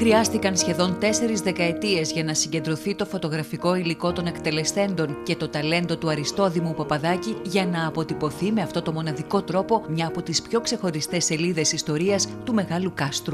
Χρειάστηκαν σχεδόν 4 δεκαετίες για να συγκεντρωθεί το φωτογραφικό υλικό των εκτελεσθέντων και το ταλέντο του Αριστόδημου Παπαδάκη για να αποτυπωθεί με αυτό το μοναδικό τρόπο μια από τις πιο ξεχωριστές σελίδες ιστορίας του Μεγάλου Κάστρου.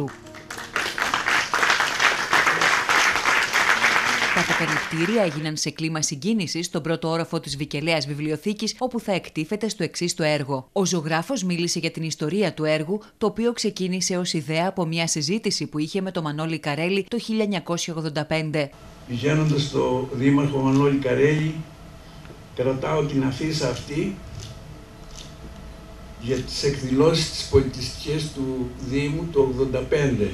Τα αποκαλυπτήρια έγιναν σε κλίμα συγκίνησης στον πρώτο όροφο της Βικελαίας Βιβλιοθήκης, όπου θα εκτίθεται στο εξής το έργο. Ο ζωγράφος μίλησε για την ιστορία του έργου, το οποίο ξεκίνησε ως ιδέα από μια συζήτηση που είχε με τον Μανώλη Καρέλη το 1985. Πηγαίνοντας στο δήμαρχο Μανώλη Καρέλη, κρατάω την αφίσα αυτή για τις εκδηλώσεις της πολιτιστικές του Δήμου το 1985.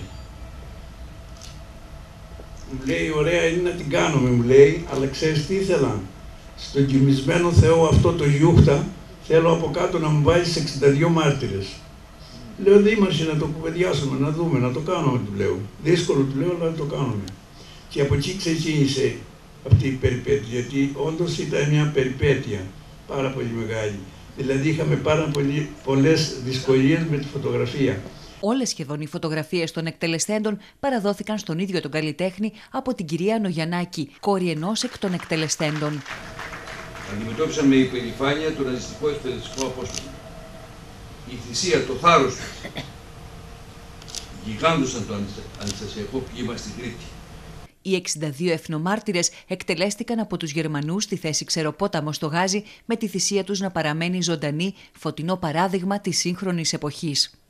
Μου λέει, ωραία είναι να την κάνουμε, μου λέει, αλλά ξέρεις τι ήθελα? Στον κοιμισμένο Θεό αυτό το γιούχτα θέλω από κάτω να μου βάλεις 62 μάρτυρες. Λέω, δήμαρχε, να το κουβεντιάσουμε, να δούμε, να το κάνουμε, του λέω. Δύσκολο, του λέω, αλλά να το κάνουμε. Και από εκεί ξεκίνησε αυτή η περιπέτεια, γιατί όντως ήταν μια περιπέτεια πάρα πολύ μεγάλη. Δηλαδή είχαμε πάρα πολλές δυσκολίες με τη φωτογραφία. Όλες σχεδόν οι φωτογραφίες των εκτελεσθέντων παραδόθηκαν στον ίδιο τον καλλιτέχνη από την κυρία Νογιαννάκη, κόρη ενός εκ των εκτελεσθέντων. Αντιμετώπισαν με υπερηφάνεια το ναζιστικό εκπαιδευτικό απόσπασμα. Η θυσία, το θάρρος τους γιγάντωσαν το αντιστασιακό ποίημα στην Κρήτη. Οι 62 εθνομάρτυρες εκτελέστηκαν από τους Γερμανούς στη θέση Ξεροπόταμο στο Γάζι, με τη θυσία τους να παραμένει ζωντανή, φωτεινό παράδειγμα της σύγχρονης εποχής.